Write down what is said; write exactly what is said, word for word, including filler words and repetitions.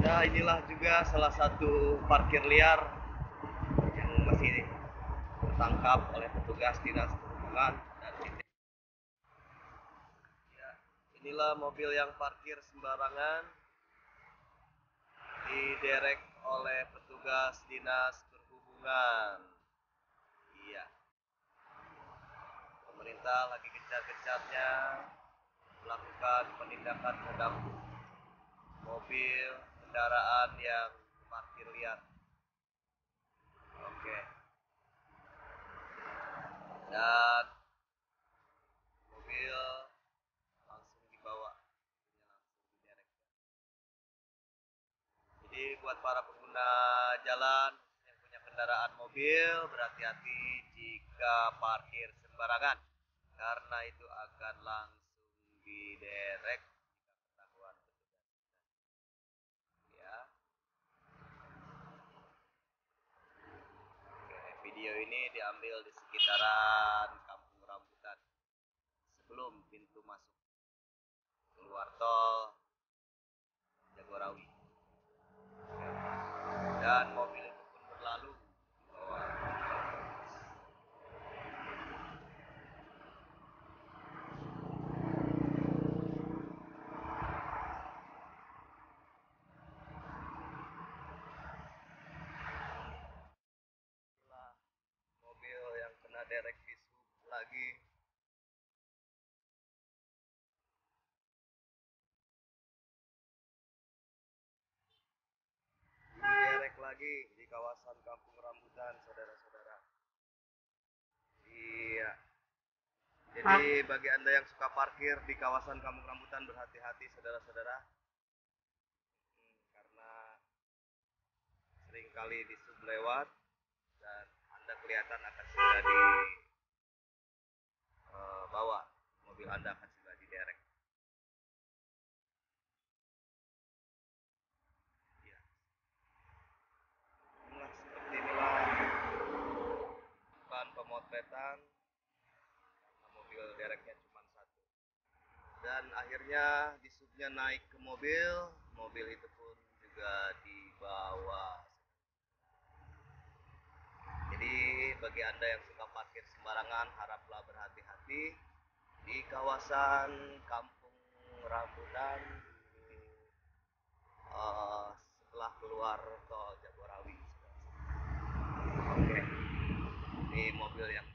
Ya, inilah juga salah satu parkir liar yang masih tertangkap oleh petugas dinas perhubungan dan titik. Ya, inilah mobil yang parkir sembarangan diderek oleh petugas dinas perhubungan. Iya, pemerintah lagi gencar-gencarnya melakukan penindakan terhadap mobil kendaraan yang parkir liar. Oke. Dan mobil langsung dibawa, langsung diderek. Jadi buat para pengguna jalan yang punya kendaraan mobil, berhati-hati jika parkir sembarangan, karena itu akan langsung diderek jika ketahuan petugas. Ya. Oke, video ini diambil di sekitaran Kampung Rambutan sebelum pintu masuk keluar tol Jagorawi. Dan mobil itu pun berlalu di bawah. Inilah mobil yang kena derek di sub lagi. Diderek lagi di kawasan Kampung Rambutan, saudara-saudara. Iya. Jadi bagi Anda yang suka parkir di kawasan Kampung Rambutan, berhati-hati saudara-saudara. Hmm, karena seringkali di sub lewat dan Anda kelihatan akan segera dibawa. Mobil Anda akan segera diderek. Ya. Inilah seperti inilah bukan pemotretan karena mobil dereknya cuma satu. Dan akhirnya disubnya naik ke mobil, mobil itu pun juga dibawa. Jadi bagi Anda yang suka parkir sembarangan, haraplah berhati-hati di kawasan Kampung Rambutan uh, setelah keluar tol Jagorawi. Oke, ini mobil yang